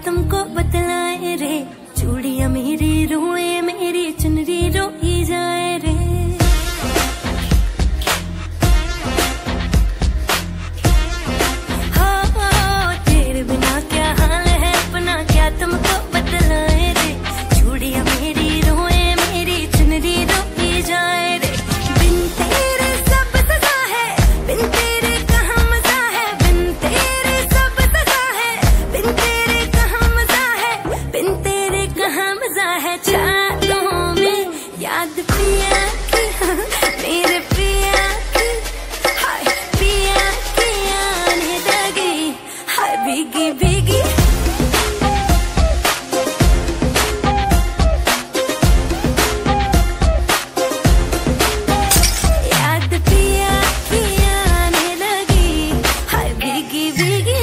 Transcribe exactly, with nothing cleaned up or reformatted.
तुमको बतलाए रे, चूड़ियां मेरी रोए मेरी चुनरी रोई जाए रे। हो तेरे बिना क्या हाल है अपना, क्या तुमको बतलाए रे, चूड़ियां मेरी रोए मेरी चुनरी रोई जाए रे। बिन तेरे सब सजा है, बिन तेरे कहाँ मजा है, बिन तेरे सब सजा है, बिन तेरे कहाँ मजा है, बिन तेरे कहाँ मजा है। चाहतों में याद पिया की, मेरे पिया की, हाय पिया की आने लगी, हाय भीगी भीगी। याद पिया की आने लगी, हाय भीगी भीगी।